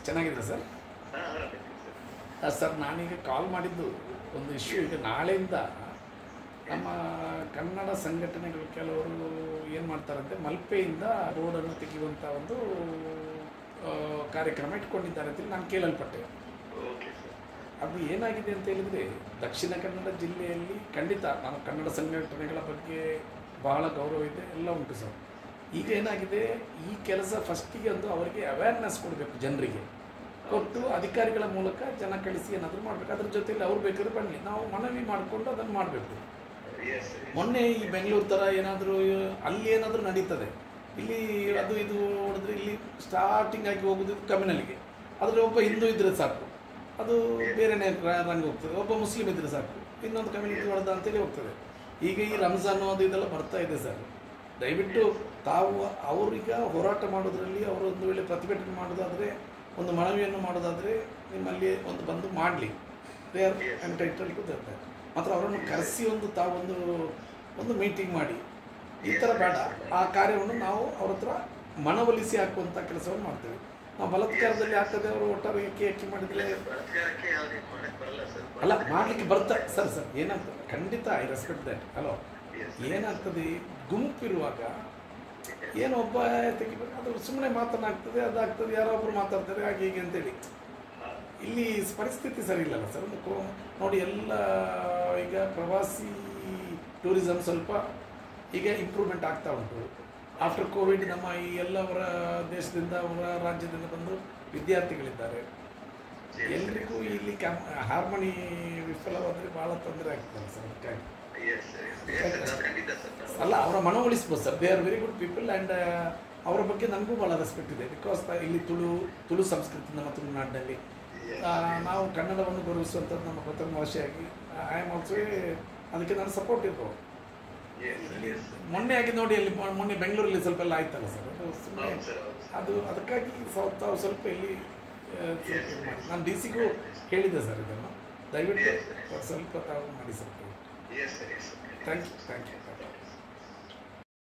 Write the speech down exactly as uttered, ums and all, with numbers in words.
ಚೆನ್ನಾಗಿದೆ sir. Sir ನಾನೀಗ ಕಾಲ್ ಮಾಡಿದ್ದು ಒಂದು ಇಶ್ಯೂ. ಈಗ ನಾಳೆಯಿಂದ ನಮ್ಮ ಕನ್ನಡ ಸಂಘಟನೆಗಳು ಕೆಲವರು ಏನು ಮಾಡ್ತಾರಂತೆ, ಮಲ್ಪೆಯಿಂದ ರೋಡನ್ನು ತೆಗೆಯುವಂಥ ಒಂದು ಕಾರ್ಯಕ್ರಮ ಇಟ್ಕೊಂಡಿದ್ದಾರೆ ಅಂತ ನಾನು ಕೇಳಲ್ಪಟ್ಟೆ. ಅದು ಏನಾಗಿದೆ ಅಂತ ಹೇಳಿದರೆ, ದಕ್ಷಿಣ ಕನ್ನಡ ಜಿಲ್ಲೆಯಲ್ಲಿ ಖಂಡಿತ ನಮ್ಮ ಕನ್ನಡ ಸಂಘಟನೆಗಳ ಬಗ್ಗೆ ಬಹಳ ಗೌರವ ಇದೆ, ಎಲ್ಲ ಉಂಟು ಸರ್. ಈಗ ಏನಾಗಿದೆ, ಈ ಕೆಲಸ ಫಸ್ಟಿಗೆ ಒಂದು ಅವರಿಗೆ ಅವೇರ್ನೆಸ್ ಕೊಡಬೇಕು, ಜನರಿಗೆ ಕೊಟ್ಟು ಅಧಿಕಾರಿಗಳ ಮೂಲಕ ಜನ ಕಳಿಸಿ ಏನಾದರೂ ಮಾಡಬೇಕು. ಅದ್ರ ಜೊತೆಯಲ್ಲಿ ಅವ್ರು ಬೇಕಾದ್ರೆ ಬನ್ನಿ, ನಾವು ಮನವಿ ಮಾಡಿಕೊಂಡು ಅದನ್ನು ಮಾಡಬೇಕು. ಮೊನ್ನೆ ಈ ಬೆಂಗಳೂರು ಥರ ಏನಾದರೂ ಅಲ್ಲಿ ಏನಾದರೂ ನಡೀತದೆ, ಇಲ್ಲಿ ಅದು ಇದು ಹೊಡೆದ್ರೆ ಇಲ್ಲಿ ಸ್ಟಾರ್ಟಿಂಗ್ ಆಗಿ ಹೋಗೋದು ಕಮ್ಯುನಲ್ಗೆ, ಅದರಲ್ಲಿ ಒಬ್ಬ ಹಿಂದೂ ಇದ್ದರೆ ಸಾಕು, ಅದು ಬೇರೆನೇ ರಂಗ ಹೋಗ್ತದೆ. ಒಬ್ಬ ಮುಸ್ಲಿಮ್ ಇದ್ದರೆ ಸಾಕು, ಇನ್ನೊಂದು ಕಮ್ಯುನಿಟಿ ಹೊಡೆದ ಅಂತೇಳಿ ಹೋಗ್ತದೆ. ಈಗ ಈ ರಂಜಾನ್ ಅದು ಇದೆಲ್ಲ ಬರ್ತಾ ಇದೆ ಸರ್. ದಯವಿಟ್ಟು ತಾವು ಅವರೀಗ ಹೋರಾಟ ಮಾಡೋದ್ರಲ್ಲಿ ಅವರು ಒಂದು ವೇಳೆ ಪ್ರತಿಭಟನೆ ಮಾಡೋದಾದರೆ, ಒಂದು ಮನವಿಯನ್ನು ಮಾಡೋದಾದರೆ ನಿಮ್ಮಲ್ಲಿ ಒಂದು ಬಂದು ಮಾಡಲಿ, they are entitled to that. ಮಾತ್ರ ಅವರನ್ನು ಕರೆಸಿ ಒಂದು ತಾವೊಂದು ಒಂದು ಮೀಟಿಂಗ್ ಮಾಡಿ, ಈ ಥರ ಬೇಡ, ಆ ಕಾರ್ಯವನ್ನು ನಾವು ಅವ್ರ ಹತ್ರ ಮನವೊಲಿಸಿ ಹಾಕುವಂಥ ಕೆಲಸವನ್ನು ಮಾಡ್ತೇವೆ. ನಾವು ಬಲಾತ್ಕಾರದಲ್ಲಿ ಆಗ್ತದೆ, ಅವರು ಒಟ್ಟಾರೆ ಏಕೆ ಏಕೆ ಮಾಡಿದರೆ ಅಲ್ಲ ಮಾಡಲಿಕ್ಕೆ ಬರ್ತಾರೆ ಸರ್. ಸರ್ ಏನಾಗ್ತದೆ, ಖಂಡಿತ ಐ ರೆಸ್ಪೆಕ್ಟ್ ದ್ಯಾಟ್. ಹಲೋ, ಏನಾಗ್ತದೆ, ಗುಂಪಿರುವಾಗ ಏನೋ ಒಬ್ಬ ತೆಗಿಬೇಕು, ಅದು ಸುಮ್ಮನೆ ಮಾತನಾಗ್ತದೆ, ಅದಾಗ್ತದೆ, ಯಾರೋ ಒಬ್ಬರು ಮಾತಾಡ್ತಾರೆ ಹಾಗೆ ಹೀಗೆ ಅಂತೇಳಿ. ಇಲ್ಲಿ ಪರಿಸ್ಥಿತಿ ಸರಿ ಇಲ್ಲಲ್ಲ ಸರ್. ಒಂದು ನೋಡಿ, ಎಲ್ಲ ಈಗ ಪ್ರವಾಸಿ ಟೂರಿಸಮ್ ಸ್ವಲ್ಪ ಈಗ ಇಂಪ್ರೂವ್ಮೆಂಟ್ ಆಗ್ತಾ ಉಂಟು. ಆಫ್ಟರ್ ಕೋವಿಡ್ ನಮ್ಮ ಈ ಎಲ್ಲವರ ದೇಶದಿಂದ, ಅವರ ರಾಜ್ಯದಿಂದ ಬಂದು ವಿದ್ಯಾರ್ಥಿಗಳಿದ್ದಾರೆ. ಎಲ್ರಿಗೂ ಇಲ್ಲಿ ಕ್ಯಾಮ್ ಹಾರ್ಮೋನಿ ವಿಫಲವಾದರೆ ಭಾಳ ತೊಂದರೆ ಆಗ್ತದೆ ಸರ್. ಅದಕ್ಕಾಗಿ ಅಲ್ಲ, ಅವರ ಮನವೊಲಿಸ್ಬೋದು sir. They are very good people and ಅವರ ಬಗ್ಗೆ ನನಗೂ ಭಾಳ ರೆಸ್ಪೆಕ್ಟ್ ಇದೆ. ಬಿಕಾಸ್ ಇಲ್ಲಿ ತುಳು ತುಳು ಸಂಸ್ಕೃತಿ ನಮ್ಮ ತುಳುನಾಡಿನಲ್ಲಿ ನಾವು ಕನ್ನಡವನ್ನು ಗೌರವಿಸುವಂಥದ್ದು ನಮ್ಮ ಪ್ರಥಮ ಭಾಷೆಯಾಗಿ ಐ ಆಮ್ ಆಲ್ಸೋ, ಅದಕ್ಕೆ ನಾನು ಸಪೋರ್ಟ್ ಇರ್ಬೋದು. ಮೊನ್ನೆ ಆಗಿ ನೋಡಿ, ಅಲ್ಲಿ ಮೊನ್ನೆ ಬೆಂಗಳೂರಲ್ಲಿ ಸ್ವಲ್ಪ ಎಲ್ಲ ಆಯ್ತಲ್ಲ ಸರ್, ಅದು ಸುಮ್ಮನೆ ಅದು ಅದಕ್ಕಾಗಿ ತಾವು ಸ್ವಲ್ಪ ಇಲ್ಲಿ ನಾನು ಡಿ ಸಿಗೂ ಹೇಳಿದ್ದೆ ಸರ್, ಇದನ್ನು ದಯವಿಟ್ಟು ಸ್ವಲ್ಪ ತಾವು ಮಾಡಿ sir. Thank you thank you